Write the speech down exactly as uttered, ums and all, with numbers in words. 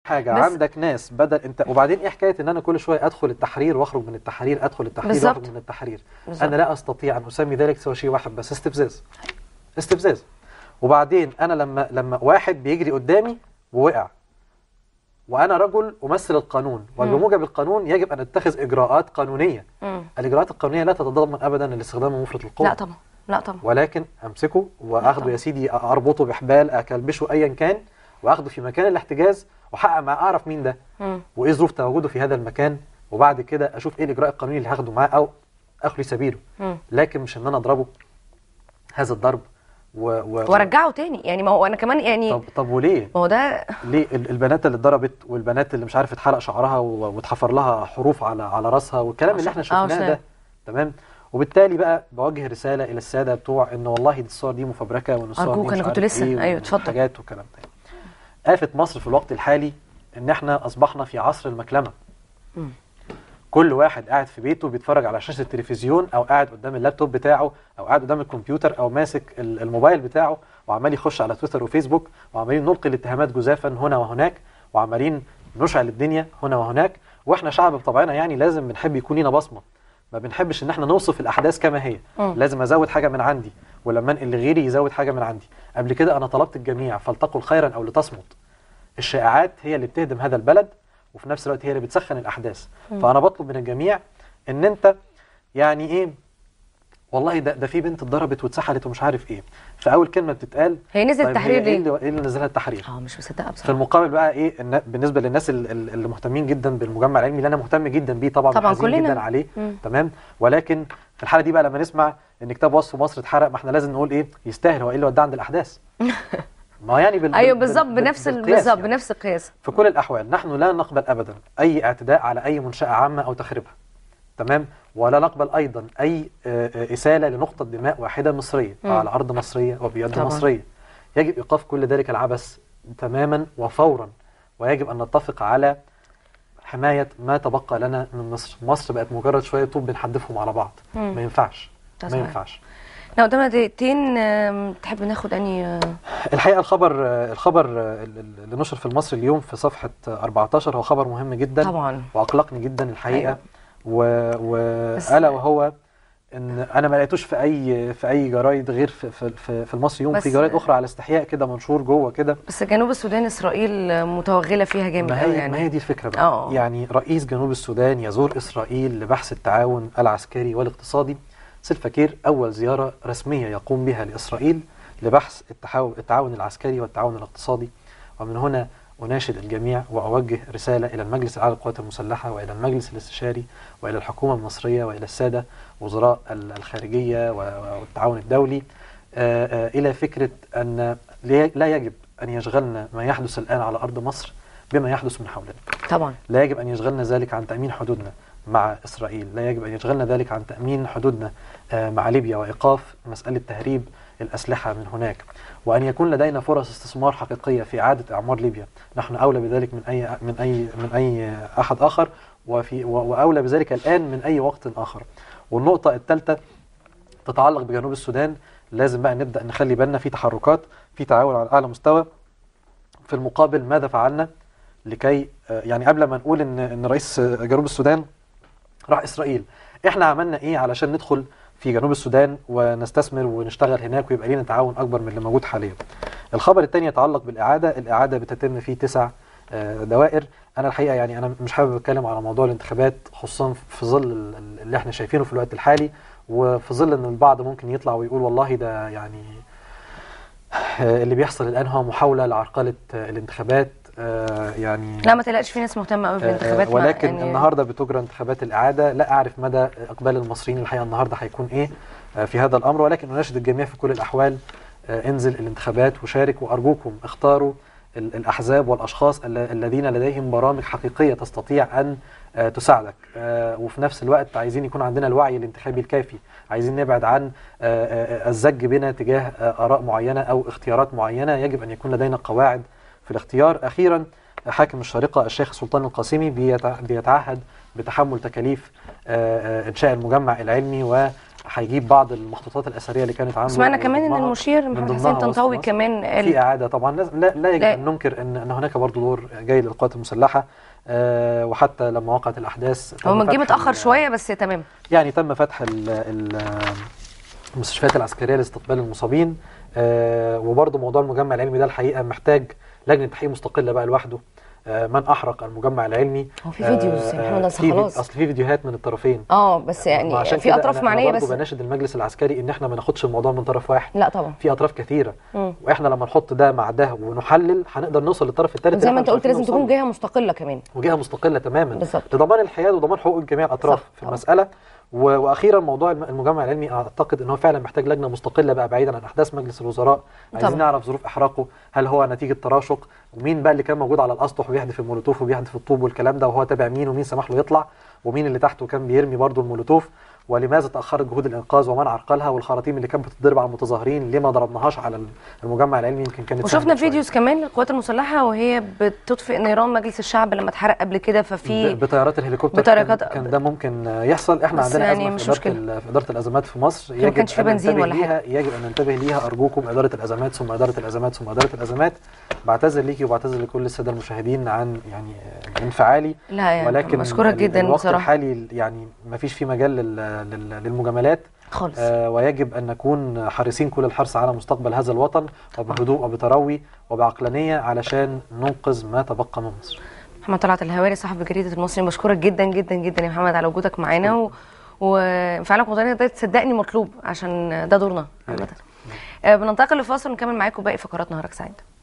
حاجه عندك ناس بدل انت. وبعدين ايه حكايه ان انا كل شويه ادخل التحرير واخرج من التحرير، ادخل التحرير بالزبط. واخرج من التحرير. بالزبط. انا لا استطيع ان اسمي ذلك سوى شيء واحد بس، استفزاز. استفزاز. وبعدين انا لما لما واحد بيجري قدامي ووقع وانا رجل امثل القانون وبموجب القانون يجب ان اتخذ اجراءات قانونيه. مم. الاجراءات القانونيه لا تتضمن ابدا الاستخدام المفرط للقوه. لا طبعا، لا طبعا. ولكن امسكه واخده يا سيدي، اربطه بحبال، اكلبشه ايا كان، واخده في مكان الاحتجاز واحقق معاه، اعرف مين ده مم. وايه ظروف تواجده في هذا المكان، وبعد كده اشوف ايه الاجراء القانوني اللي هاخده معاه او اخلي سبيله. مم. لكن مش ان انا اضربه هذا الضرب و... و... وارجعه تاني. يعني ما هو انا كمان يعني طب طب وليه؟ ما هو ده ليه ال- البنات اللي اتضربت والبنات اللي مش عارف اتحلق شعرها و- واتحفر لها حروف على على راسها والكلام اللي احنا عشان- شفناه عشان. ده، تمام؟ وبالتالي بقى بوجه رساله الى الساده بتوع ان والله دي الصور دي مفبركه، وان الصور أرجوك، دي مش أنا كنت عارف لسه- ايه أيوة، اتفضل. حاجات وكلام تاني. آفة مصر في الوقت الحالي ان احنا اصبحنا في عصر المكلمه. مم. كل واحد قاعد في بيته بيتفرج على شاشه التلفزيون، او قاعد قدام اللابتوب بتاعه، او قاعد قدام الكمبيوتر، او ماسك ال- الموبايل بتاعه وعمال يخش على تويتر وفيسبوك، وعمالين نلقي الاتهامات جزافا هنا وهناك، وعمالين نشعل الدنيا هنا وهناك. واحنا شعب بطبعنا يعني لازم بنحب يكون لنا بصمه، ما بنحبش ان احنا نوصف الاحداث كما هي. مم. لازم ازود حاجه من عندي، ولما انقل لغيري يزود حاجه من عندي. قبل كده انا طلبت الجميع فلتقل خيرا او لتصمت. الشائعات هي اللي بتهدم هذا البلد، وفي نفس الوقت هي اللي بتسخن الاحداث. فانا بطلب من الجميع ان انت يعني ايه، والله ده ده في بنت اتضربت واتسحلت ومش عارف ايه، فاول كلمه بتتقال هي نزلت طيب التحرير هي ايه ليه؟ اللي, إيه اللي نزلها التحرير؟ اه مش مصدقه في بصراحه. المقابل بقى ايه النا- بالنسبه للناس ال- ال- اللي مهتمين جدا بالمجمع العلمي اللي انا مهتم جدا بيه طبعا، طبعاً وحزين كلنا. جدا عليه، مم. تمام؟ ولكن في الحاله دي بقى لما نسمع ان كتاب وصف مصر اتحرق، ما احنا لازم نقول ايه يستاهل، هو ايه اللي وداه عند الاحداث؟ ما هو يعني بال ايوه بال- بالظبط، بال- بنفس ال- بالقياس بالظبط يعني. بنفس القياس. في كل الأحوال نحن لا نقبل أبدا أي اعتداء على أي منشأة عامة أو تخريبها، تمام؟ ولا نقبل أيضا أي آه، آه، إسالة لنقطة دماء واحدة مصرية مم. على أرض مصرية وبيد طبعاً. مصرية. يجب إيقاف كل ذلك العبث تماما وفورا، ويجب أن نتفق على حماية ما تبقى لنا من مصر. مصر بقت مجرد شوية طوب بنحدفهم على بعض. مم. ما ينفعش، ده ما صحيح. ينفعش. احنا قدامنا دقيقتين، آم، تحب ناخد اني آه، الحقيقة الخبر الخبر اللي نشر في المصري اليوم في صفحة أربعتاشر هو خبر مهم جدا طبعا. وأقلقني جدا الحقيقة. أيوة. و... بس- وألا وهو ان انا ما لقيتوش في اي في اي جرايد غير في في في, في المصري يوم، بس- في جرايد اخرى على استحياء كده منشور جوه كده. بس جنوب السودان اسرائيل متوغله فيها جامد ما قوي هي يعني. ما هي دي الفكره بقى. آه. يعني رئيس جنوب السودان يزور اسرائيل لبحث التعاون العسكري والاقتصادي. سيلفا كير اول زياره رسميه يقوم بها لاسرائيل لبحث التحاو- التعاون العسكري والتعاون الاقتصادي. ومن هنا أناشد الجميع وأوجه رسالة إلى المجلس الأعلى للقوات المسلحة وإلى المجلس الاستشاري وإلى الحكومة المصرية وإلى السادة وزراء ال- الخارجية والتعاون الدولي، آه، آه، إلى فكرة أن لي- لا يجب أن يشغلنا ما يحدث الآن على أرض مصر بما يحدث من حولنا. طبعا. لا يجب أن يشغلنا ذلك عن تأمين حدودنا مع إسرائيل، لا يجب أن يشغلنا ذلك عن تأمين حدودنا آه، مع ليبيا وإيقاف مسألة تهريب الأسلحة من هناك، وأن يكون لدينا فرص استثمار حقيقية في إعادة إعمار ليبيا. نحن أولى بذلك من أي من أي من أي أحد آخر، وفي وأولى بذلك الآن من أي وقت آخر. والنقطة الثالثة تتعلق بجنوب السودان. لازم بقى نبدأ نخلي بالنا في تحركات، في تعاون على أعلى مستوى. في المقابل ماذا فعلنا لكي آه، يعني قبل ما نقول إن إن رئيس جنوب السودان راح إسرائيل، إحنا عملنا إيه علشان ندخل في جنوب السودان ونستثمر ونشتغل هناك ويبقى لنا تعاون أكبر من اللي موجود حاليا. الخبر الثاني يتعلق بالإعادة. الإعادة بتتم في تسع آه، دوائر. أنا الحقيقة يعني أنا مش حابب أتكلم على موضوع الانتخابات، خصوصا في ظل ال- ال- اللي احنا شايفينه في الوقت الحالي، وفي ظل أن البعض ممكن يطلع ويقول والله ده يعني آه، اللي بيحصل الآن هو محاولة لعرقلة آه، الانتخابات. آه، يعني لا ما تقلقش، في ناس مهتمه قوي بالانتخابات. آه، ولكن يعني النهارده بتجرى انتخابات الإعادة. لا أعرف مدى إقبال المصريين الحقيقة النهارده هيكون إيه آه، في هذا الأمر، ولكن أناشد الجميع في كل الأحوال آه، انزل الانتخابات وشارك، وأرجوكم اختاروا ال- الأحزاب والأشخاص ال- الذين لديهم برامج حقيقية تستطيع أن آه، تساعدك. آه، وفي نفس الوقت عايزين يكون عندنا الوعي الانتخابي الكافي. عايزين نبعد عن آه، آه، الزج بنا تجاه آه، آراء معينة أو اختيارات معينة. يجب أن يكون لدينا قواعد في الاختيار. أخيرا حاكم الشارقة الشيخ سلطان القاسمي بيتع- بيتعهد بتحمل تكاليف آه، آه، إنشاء المجمع العلمي هيجيب بعض المخطوطات الاثريه اللي كانت عنده. سمعنا كمان ان المشير محمد حسين طنطاوي كمان قال في اعاده. طبعا لا, لا يجب ان ننكر ان ان هناك برضه دور جيد للقوات المسلحه، أه وحتى لما وقعت الاحداث هو من جه متاخر شويه بس تمام، يعني تم فتح المستشفيات العسكريه لاستقبال المصابين. أه وبرضه موضوع المجمع العلمي ده الحقيقه محتاج لجنه تحقيق مستقله بقى لوحده. من احرق المجمع العلمي. هو في فيديوز يا محمد خلاص، اصل في فيديوهات من الطرفين. اه بس يعني في اطراف معنيه. بس برضه بناشد المجلس العسكري ان احنا ما ناخدش الموضوع من طرف واحد. لا طبعا في اطراف كثيره، مم. واحنا لما نحط ده مع ده ونحلل هنقدر نوصل للطرف الثالث. زي ما انت قلت لازم تكون جهه مستقله كمان، وجهه مستقله تماما بالظبط لضمان الحياد وضمان حقوق جميع الاطراف في طبعا. المساله. واخيرا موضوع المجمع العلمي اعتقد ان هو فعلا محتاج لجنه مستقله بقى بعيدا عن احداث مجلس الوزراء. عايزين نعرف ظروف احراقه، هل هو نتيجه تراشق، ومين بقى اللي كان موجود على الاسطح وبيحدف المولوتوف وبيحدف الطوب والكلام ده، وهو تابع مين، ومين سمح له يطلع، ومين اللي تحته كان بيرمي برضه المولوتوف، ولماذا تاخرت جهود الانقاذ ومن عرقلها، والخراطيم اللي كانت بتتضرب على المتظاهرين ليه ما ضربناهاش على المجمع العلمي. يمكن كانت وشفنا فيديوز كمان للقوات المسلحه وهي بتطفئ نيران مجلس الشعب لما اتحرق قبل كده، ففي بطيارات الهليكوبتر بطيارات كان, كان ده ممكن يحصل. احنا عندنا يعني ازمه في اداره, في إدارة الازمات في مصر، يجب ما كانش في بنزين ولا حاجه، يجب ان ننتبه ليها. ارجوكم اداره الازمات ثم اداره الازمات ثم اداره الازمات. بعتذر ليكي وبعتذر لكل الساده المشاهدين عن يعني انفعالي، لا يعني ولكن بشكرك جدا الوقت بصراحه الحالي يعني ما فيش فيه مجال للمجاملات خالص. آه ويجب ان نكون حريصين كل الحرص على مستقبل هذا الوطن وبهدوء وبتروي وبعقلانيه علشان ننقذ ما تبقى من مصر. محمد طلعت الهواري صاحب جريده المصري، بشكرك جدا جدا جدا يا محمد على وجودك معانا، و... وانفعالك وطنيا ده تصدقني مطلوب عشان ده دورنا عامه. آه بننتقل لفاصل ونكمل معاكم باقي فقرات نهارك سعيد.